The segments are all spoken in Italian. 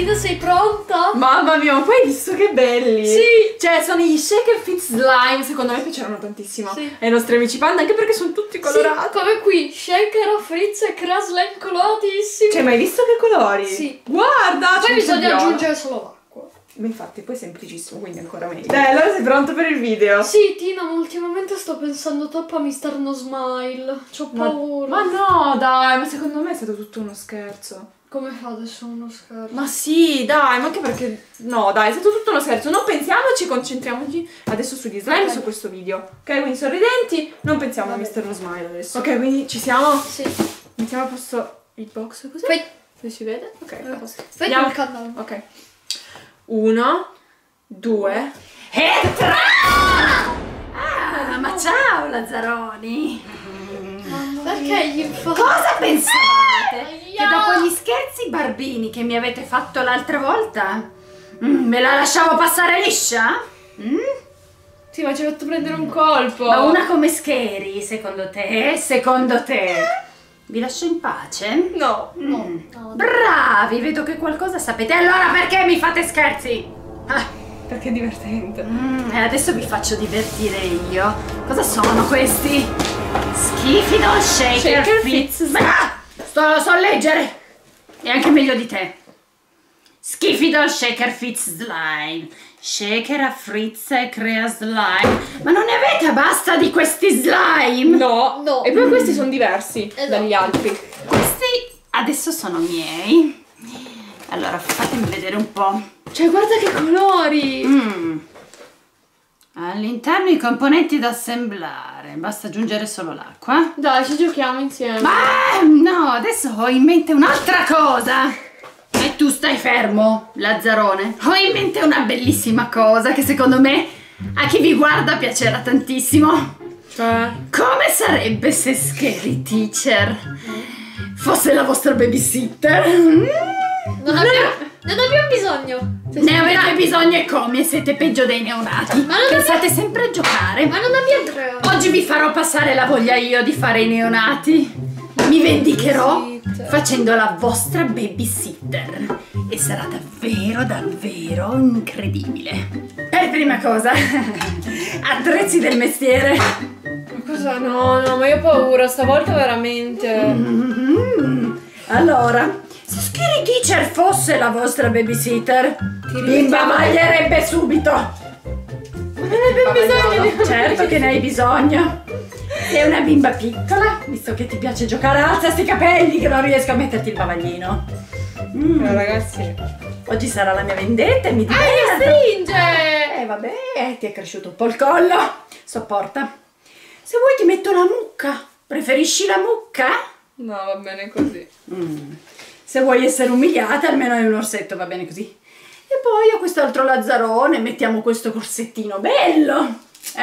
Tina, sei pronta? Mamma mia, ma poi hai visto che belli? Sì. Cioè, sono gli Shaker Fit Slime, secondo me piaceranno tantissimo. Sì. Ai nostri amici panda, anche perché sono tutti colorati. Sì, come qui, Shaker, Fritz e Crea Slime coloratissimi. Cioè, ma hai visto che colori? Sì. Guarda, Poi c'è bisogna viola. aggiungere solo l'acqua. Ma infatti, poi è semplicissimo, quindi ancora meglio. Dai, allora sei pronto per il video? Sì, Tina, ma ultimamente sto pensando troppo a Mr. No Smile. C'ho paura. Ma no, dai, ma secondo me è stato tutto uno scherzo. Come fa adesso uno scherzo? Ma sì, dai, ma anche perché... No, dai, è stato tutto uno scherzo. Non pensiamoci, concentriamoci adesso sugli slime, su questo video. Ok, quindi sorridenti, non pensiamo a Mr. No Smile adesso. Ok, quindi ci siamo? Sì. Mettiamo a posto il box così. Fai... Se si vede? Ok, a posto. Fai Andiamo. il canale. Ok. 1, 2... E 3! Ah, ma ciao Lazzaroni! Perché gli fa... Cosa pensavate? Aia. Che dopo gli scherzi barbini che mi avete fatto l'altra volta, me la lasciavo passare liscia? Sì, ma ci hai fatto prendere un colpo. Ma una come Scary, secondo te? Secondo te? Vi lascio in pace? No. No. Bravi, vedo che qualcosa sapete. Allora perché mi fate scherzi? Ah. Perché è divertente. E adesso vi faccio divertire io. Cosa sono questi? Schifi Doll Shaker Fitz. Ma so leggere. E anche meglio di te. Schifi Doll Shaker Fitz Slime. Shaker a Fritz e Crea Slime. Ma non ne avete basta di questi slime? No. No. E poi questi sono diversi dagli altri. Questi adesso sono miei. Allora fatemi vedere un po'. Cioè, guarda che colori! All'interno i componenti da assemblare. Basta aggiungere solo l'acqua. Dai, ci giochiamo insieme. Ma no, adesso ho in mente un'altra cosa. E tu stai fermo, Lazzarone. Ho in mente una bellissima cosa che secondo me a chi vi guarda piacerà tantissimo. Cioè? Come sarebbe se Scary Teacher fosse la vostra babysitter? Non abbiamo bisogno. Ne avete bisogno e come? Siete peggio dei neonati. Ma non pensate sempre a giocare. Ma non abbiamo tre. Oggi vi farò passare la voglia io di fare i neonati. Mi vendicherò facendo la vostra babysitter. E sarà davvero, davvero incredibile. Per prima cosa, attrezzi del mestiere. Ma cosa? No, ma io ho paura, stavolta veramente. Allora, se Scary Teacher fosse la vostra babysitter, vi imbavaglierebbe subito. Ma non hai bisogno di... Certo che ne hai bisogno. Sei una bimba piccola, visto che ti piace giocare, alza sti capelli che non riesco a metterti il bavaglino. Ragazzi. Oggi sarà la mia vendetta e mi diverto. Mi stringe! Vabbè, ti è cresciuto un po' il collo. Sopporta. Se vuoi ti metto la mucca. Preferisci la mucca? No, va bene così. Se vuoi essere umiliata, almeno hai un orsetto, va bene così. E poi ho quest'altro Lazzarone, mettiamo questo corsettino bello.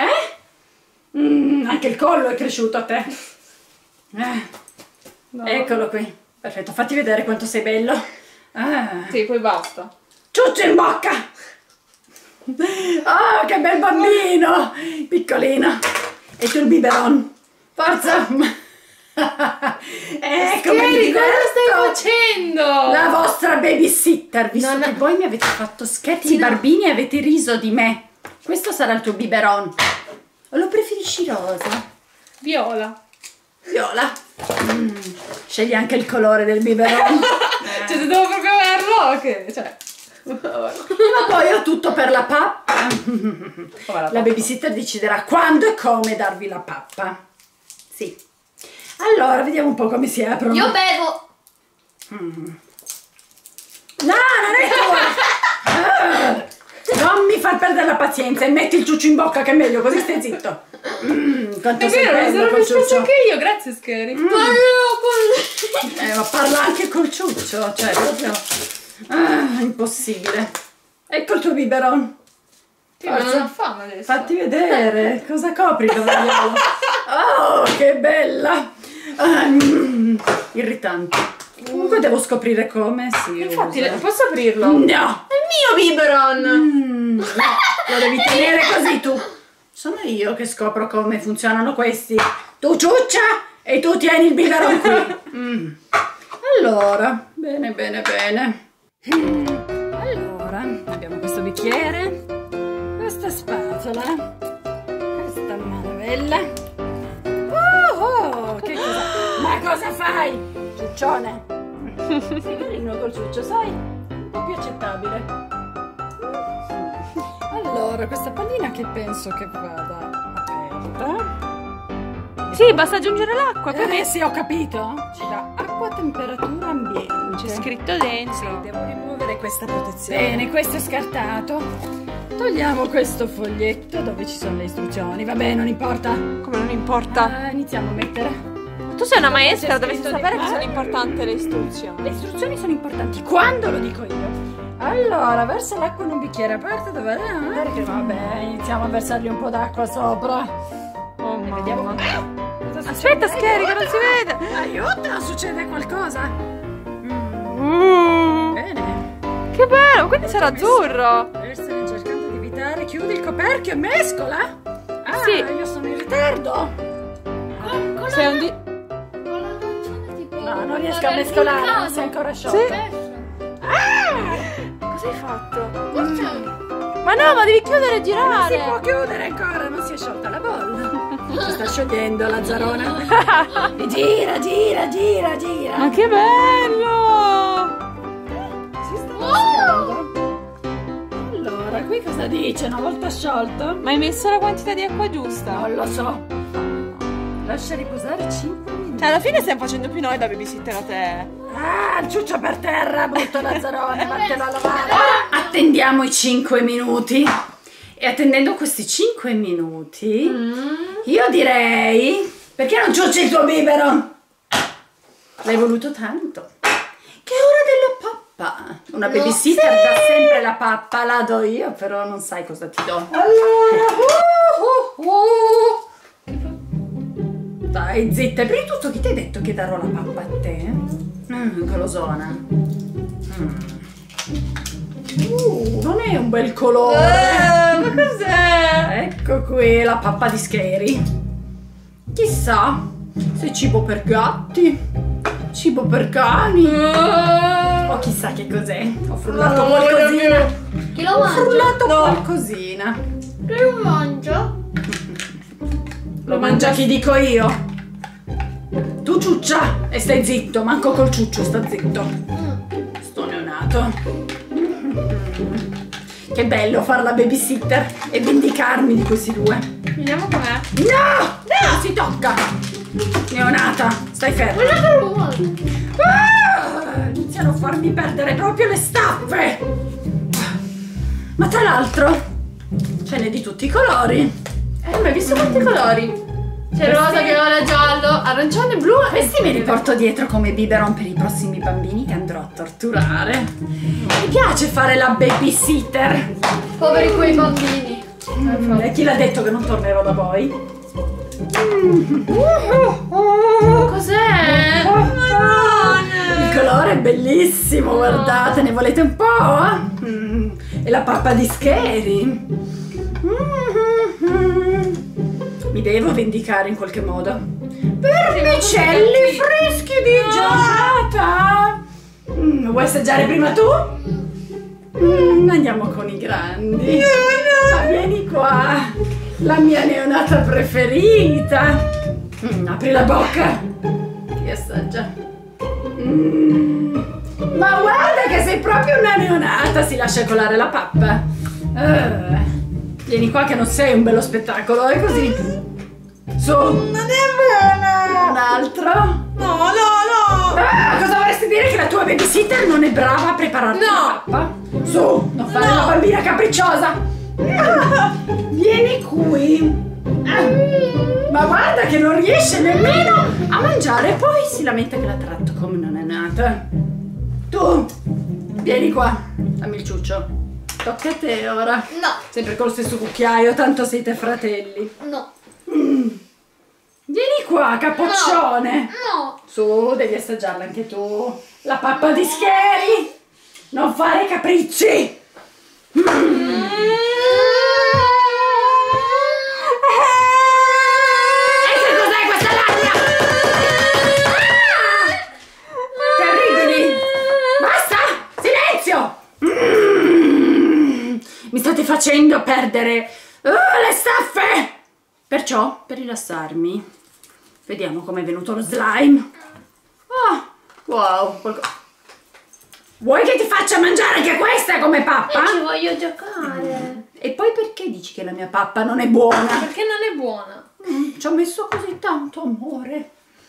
Anche il collo è cresciuto a te. No. Eccolo qui. Perfetto, fatti vedere quanto sei bello. Sì, poi basta. Ciuccio in bocca! Oh, che bel bambino! Piccolino. E tu il biberon. Forza! Ecco, Scary, cosa stai facendo? La vostra babysitter, visto che voi mi avete fatto scherzi barbini e avete riso di me. Questo sarà il tuo biberon. O lo preferisci rosa? Viola. Viola. Scegli anche il colore del biberon. Cioè, se devo proprio averlo, che... Cioè... Ma poi ho tutto per la pappa. La babysitter deciderà quando e come darvi la pappa. Sì. Allora, vediamo un po' come si aprono. Io bevo. No, non è tua! Non mi far perdere la pazienza e metti il ciuccio in bocca che è meglio, così stai zitto. Quanto È sei vero, mi bello sono col risposto ciuccio. anche io, grazie Scary. Ma parla anche col ciuccio, cioè proprio... impossibile. Ecco il tuo biberon. Sì, ma non ho fame adesso. Fatti vedere, cosa copri il bavagliolo? Oh, che bella! Irritante. Comunque devo scoprire come si Infatti, usa. posso aprirlo? No! È il mio biberon! No, lo devi tenere così tu. Sono io che scopro come funzionano questi. Tu ciuccia e tu tieni il biberon qui. Allora, bene, bene, bene. Allora, abbiamo questo bicchiere, questa spatola, questa manovella. Oh, che cosa? Ma cosa fai, ciuccione? Sei carino col ciuccio, sai? Un po' più accettabile. Allora, questa pallina che penso che vada aperta. Sì, basta aggiungere l'acqua. Sì, ho capito. Ci dà acqua a temperatura ambiente. C'è scritto dentro. Sì, devo rimuovere questa protezione. Bene, questo è scartato. Togliamo questo foglietto dove ci sono le istruzioni. Vabbè, non importa. Come non importa? Iniziamo a mettere. Tu sei una maestra, dovresti scritto sapere di che sono fare. importanti le istruzioni. Le istruzioni sono importanti quando lo dico io. Allora, versa l'acqua in un bicchiere aperto dove... Perché vabbè, iniziamo a versargli un po' d'acqua sopra. Oh, E vediamo. Aspetta, Scary, che non si vede. Aiuto, succede qualcosa. Bene. Che bello, quindi sarà azzurro. Versane cercando di evitare. Chiudi il coperchio e mescola. Ah, Sì. io sono in ritardo. Sei un di... Con l'arancione tipo... No, non riesco a mescolare, non sei ancora sciolto. Sì. Ah! Cosa hai fatto? Forse... Ma no, ma devi chiudere e Non si girare. può chiudere ancora, non si è sciolta la bolla. Si sta sciogliendo la zarona. E gira, gira, gira, gira. Ma che bello! Si sta mescolando. Allora, qui cosa dice? Una volta sciolto? Ma hai messo la quantità di acqua giusta? Non lo so. Lascia riposare 5 minuti. Cioè, alla fine stiamo facendo più noi da babysitter a te. Ah, il ciuccio per terra, brutto lazzarone, vattelo a lavare. Attendiamo i 5 minuti. E attendendo questi 5 minuti, io direi... Perché non ciucci il tuo bibero? L'hai voluto tanto. Che è ora della pappa. Una babysitter dà sempre la pappa, la do io, però non sai cosa ti do. Allora, Dai, zitta. Prima di tutto, chi ti ha detto che darò la pappa a te? Golosona. Non è un bel colore. Ma cos'è? Ecco qui la pappa di Scary. Chissà se è cibo per gatti, cibo per cani, o chissà che cos'è. Ho frullato qualcosina. Chi lo Ho mangia? frullato qualcosina. Chi lo mangia? Lo mangia chi dico io. Tu ciuccia e stai zitto, manco col ciuccio sta zitto. Sto neonato. Che bello fare la babysitter e vendicarmi di questi due. Vediamo com'è. No! No! Si tocca! Neonata, stai ferma. Iniziano a farmi perdere proprio le staffe. Ma tra l'altro ce n'è di tutti i colori. Ma hai visto quanti colori? C'è rosa, viola, giallo, arancione, blu. Questi me li porto dietro come biberon per i prossimi bambini che andrò a torturare. Mi piace fare la babysitter. Poveri quei bambini. E chi l'ha detto che non tornerò da voi? Cos'è? Il colore è bellissimo, guardate, ne volete un po'? E la pappa di Scary. Mi devo vendicare in qualche modo. Vermicelli freschi di giornata. Vuoi assaggiare prima tu? Andiamo con i grandi. Ma vieni qua, la mia neonata preferita. Apri la bocca. Ti assaggia. Ma guarda che sei proprio una neonata. Si lascia colare la pappa. Vieni qua che non sei un bello spettacolo. È così. Su. Non è bene. Un altro. No, no, no. Cosa vorresti dire? Che la tua babysitter non è brava a prepararti la pappa? Su, non fare la bambina capricciosa. Vieni qui. Ma guarda che non riesce nemmeno a mangiare e poi si lamenta che la tratto come una neonata. Tu, vieni qua, dammi il ciuccio. Tocca a te ora. No, Sempre col stesso cucchiaio, tanto siete fratelli. no, Vieni qua, capoccione. no. Su, devi assaggiarla anche tu. La pappa di Scary. Non fare capricci. E che cos'è questa lagna? Terribili. Basta, silenzio. state facendo perdere le staffe! Perciò, per rilassarmi, vediamo com'è venuto lo slime. Oh, wow, vuoi che ti faccia mangiare anche questa come pappa? Ci voglio giocare. E poi perché dici che la mia pappa non è buona? Perché non è buona. Ci ho messo così tanto amore.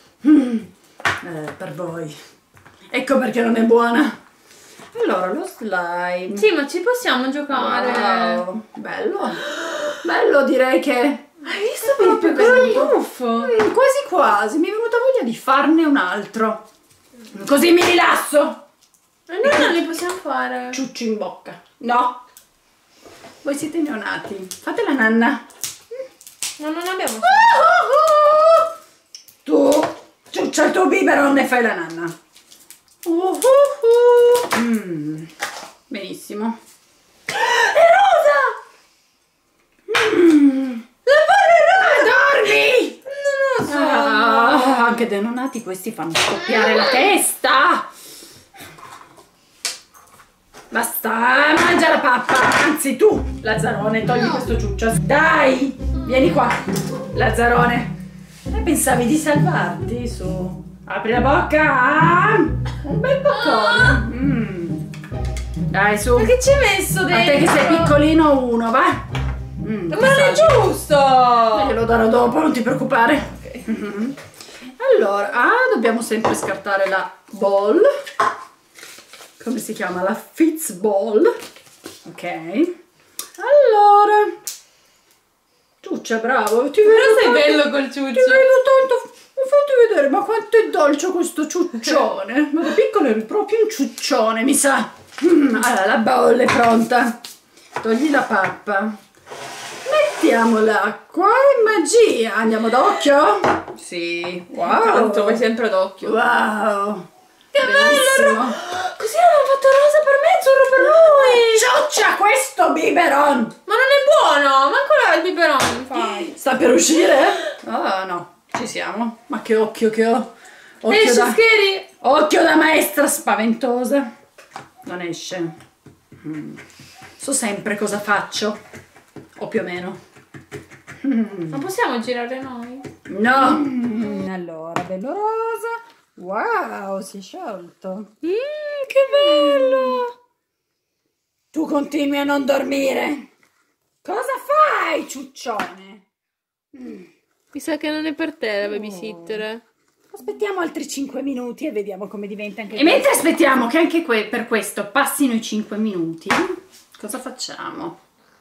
Per voi. Ecco perché non è buona. Allora, lo slime. Sì, ma ci possiamo giocare. Wow, bello. Bello, direi che... Hai visto proprio quello buffo? Quasi quasi. Mi è venuta voglia di farne un altro. Così mi rilasso. E noi non li possiamo fare. Ciucci in bocca. No. Voi siete neonati. Fate la nanna. Ma non abbiamo. Tu ciuccia il tuo biberon e fai la nanna. Benissimo. È rosa! La palla è rosa! Dormi! Non lo so. Anche dei neonati questi fanno scoppiare la testa. Basta, mangia la pappa. Anzi tu, Lazzarone, togli questo ciuccio. Dai, vieni qua, Lazzarone. E pensavi di salvarti? Su, apri la bocca. Un bel boccone. Dai, su. Ma che ci hai messo dentro? A te che sei piccolino, uno, va. Ma non è giusto! Glielo darò dopo, non ti preoccupare. Okay. Allora, dobbiamo sempre scartare la ball. Come si chiama? La Fizz Ball. Ok. Allora. Ciuccia, bravo. Ti vedo Però sei tanto, bello col ciuccio. Ti vedo tanto. Fatti vedere, ma quanto è dolce questo ciuccione. Ma da piccolo eri proprio un ciuccione, mi sa. Allora, la bowl è pronta. Togli la pappa. Mettiamo l'acqua e magia. Andiamo d'occhio? Sì. Wow. Tanto vai sempre d'occhio. Wow. Che bellissimo. bello! Così hanno fatto rosa per me e azzurro per lui! Ciuccia questo biberon! Ma non è buono! Ma ancora il biberon fai! Sta per uscire? Ah no, ci siamo. Ma che occhio che ho! Occhio da maestra spaventosa! Non esce. So sempre cosa faccio. O più o meno. Ma possiamo girare noi? No! Allora, bello rosa. Wow, si è sciolto. Che bello! Tu continui a non dormire. Cosa fai, ciuccione? Mi sa che non è per te la babysitter. Aspettiamo altri 5 minuti e vediamo come diventa anche questo. E mentre aspettiamo che anche per questo passino i 5 minuti, cosa facciamo?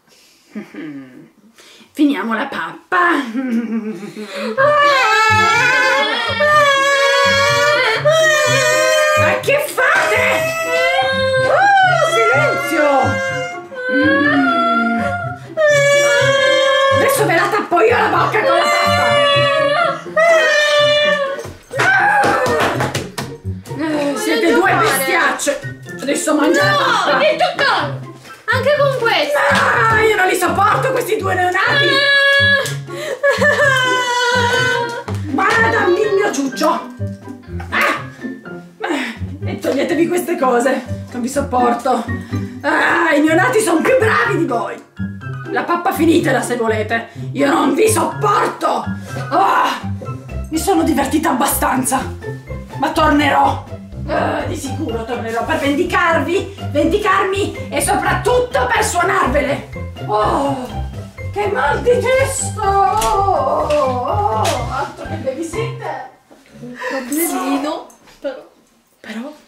Finiamo la pappa. Ma che fate? Silenzio! Adesso ve la tappo io la bocca con la pappa! Siete due bestiacce! Adesso mangia la pappa! Mi tocca! Anche con questo! Io non li sopporto questi due neonati! Guardami il mio ciuccio! E toglietevi queste cose, non vi sopporto. I neonati sono più bravi di voi. La pappa finitela se volete. Io non vi sopporto. Mi sono divertita abbastanza, ma tornerò. Di sicuro tornerò per vendicarmi e soprattutto per suonarvele. Che mal di testa. Altro che babysitter. Un problemino. Però